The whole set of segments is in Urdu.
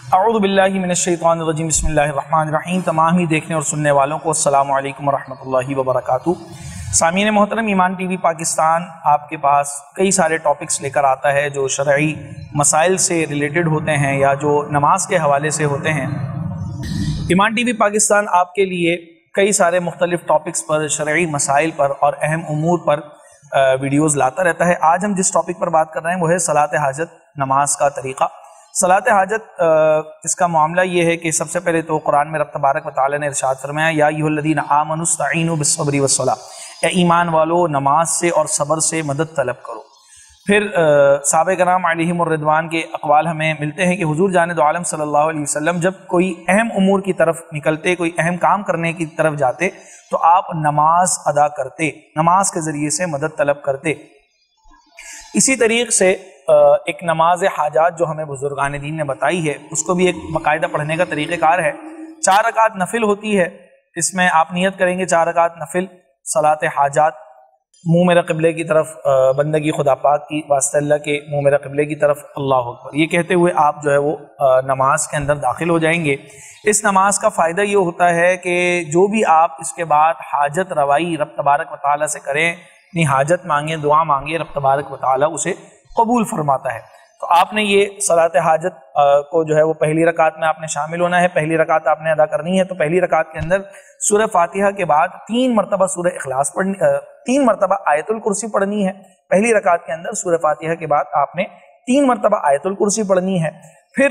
اعوذ باللہ من الشیطان الرجیم بسم اللہ الرحمن الرحیم۔ تمام ہی دیکھنے اور سننے والوں کو السلام علیکم ورحمۃ اللہ وبرکاتہ۔ سامعین محترم، ایمان ٹی وی پاکستان آپ کے پاس کئی سارے ٹاپکس لے کر آتا ہے جو شرعی مسائل سے ریلیٹڈ ہوتے ہیں یا جو نماز کے حوالے سے ہوتے ہیں۔ ایمان ٹی وی پاکستان آپ کے لیے کئی سارے مختلف ٹاپکس پر، شرعی مسائل پر اور اہم امور پر ویڈیوز لاتا رہتا ہے۔ آج ہم جس ٹاپک پر بات کر رہے ہیں وہ ہے صلاۃ حاجت، نماز کا طریقہ۔ صلاۃ حاجت اس کا معاملہ یہ ہے کہ سب سے پہلے تو قرآن میں رب تبارک و تعالی نے ارشاد فرمایا، یا ایھا الذین آمنوا استعینوا بالصبر والصلاۃ، اے ایمان والو نماز سے اور صبر سے مدد طلب کرو۔ پھر صحابہ کرام علیہم الرضوان کے اقوال ہمیں ملتے ہیں کہ حضور جان دو عالم صلی اللہ علیہ وسلم جب کوئی اہم امور کی طرف نکلتے، کوئی اہم کام کرنے کی طرف جاتے تو آپ نماز ادا کرتے، نماز کے ذریعے سے مدد طلب کرتے۔ اسی طریقے سے ایک نماز حاجات جو ہمیں بزرگان دین نے بتائی ہے، اس کو بھی ایک باقاعدہ پڑھنے کا طریقہ کار ہے۔ 4 رکعت نفل ہوتی ہے، اس میں آپ نیت کریں گے 4 رکعت نفل صلاۃ حاجات، منہ میرا قبلے کی طرف، بندگی خدا پاک کی واسطہ اللہ کے منہ میرا قبلے کی طرف، اللہ اکبر، یہ کہتے ہوئے آپ جو ہے وہ نماز کے اندر داخل ہو جائیں گے۔ اس نماز کا فائدہ یہ ہوتا ہے کہ جو بھی آپ اس کے بعد حاجت روائی رب تبارک و تعالیٰ سے کریں، اپنی حاجت مانگیں، دعا مانگیں، رب تبارک و تعالیٰ اسے قبول فرماتا ہے۔ تو آپ نے یہ صلاۃ حاجت کو جو ہے وہ پہلی رکعت میں آپ نے شامل ہونا ہے، پہلی رکعت آپ نے ادا کرنی ہے۔ تو پہلی رکعت کے اندر سورہ فاتحہ کے بعد 3 مرتبہ سورہ اخلاص پڑھنی، 3 مرتبہ آیت الکرسی پڑھنی ہے۔ پہلی رکعت کے اندر سورہ فاتحہ کے بعد آپ نے 3 مرتبہ آیت الکرسی پڑھنی ہے۔ پھر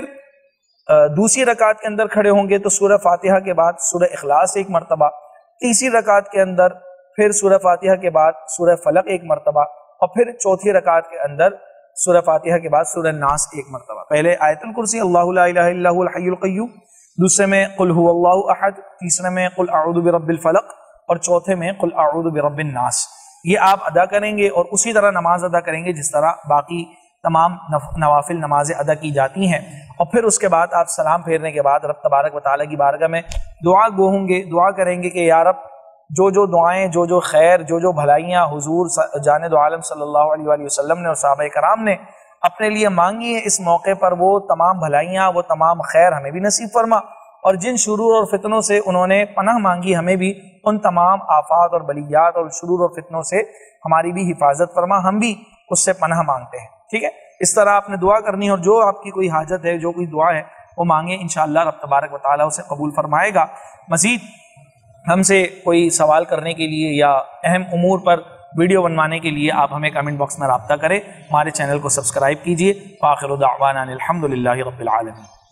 دوسری رکعت کے اندر کھڑے ہوں گے تو سورہ فاتحہ کے بعد سورہ اخلاص 1 مرتبہ، تیسری رکعت کے اندر پھر سورہ فاتحہ کے بعد سورہ فلق 1 مرتبہ، اور پھر چوتھی رکعت کے اندر سورہ فاتحہ کے بعد سورہ ناس 1 مرتبہ۔ پہلے آیت الکرسی اللہ لا الہ الا هو الحی القیوم، دوسرے میں قل هو اللہ احد، تیسرے میں قل اعوذ برب الفلق، اور چوتھے میں قل اعوذ برب الناس۔ یہ آپ ادا کریں گے اور اسی طرح نماز ادا کریں گے جس طرح باقی تمام نوافل نمازیں ادا کی جاتی ہیں۔ اور پھر اس کے بعد آپ سلام پھیرنے کے بعد رب تبارک و تعالیٰ کی بارگاہ میں دعا گو ہوں گے، دعا کریں گے کہ یا رب جو دعائیں، جو خیر، جو بھلائیاں حضور جان دو عالم صلی اللہ علیہ وآلہ وسلم نے اور صحابہ کرام نے اپنے لیے مانگی ہیں اس موقع پر، وہ تمام بھلائیاں، وہ تمام خیر ہمیں بھی نصیب فرما، اور جن شرور اور فتنوں سے انہوں نے پناہ مانگی ہمیں بھی ان تمام آفات اور بلیات اور شرور اور فتنوں سے ہماری بھی حفاظت فرما، ہم بھی اس سے پناہ مانگتے ہیں۔ ٹھیک ہے، اس طرح آپ نے دعا کرنی ہے، اور جو آپ کی کوئی حاجت ہے، جو کوئی دعا ہے وہ مانگیں، انشاءاللہ رب تبارک و تعالیٰ اسے قبول فرمائے گا۔ مزید ہم سے کوئی سوال کرنے کے لیے یا اہم امور پر ویڈیو بنوانے کے لیے آپ ہمیں کمنٹ باکس میں رابطہ کریں، ہمارے چینل کو سبسکرائب کیجیے۔ وآخر دعوانا الحمدللہ رب العالمین۔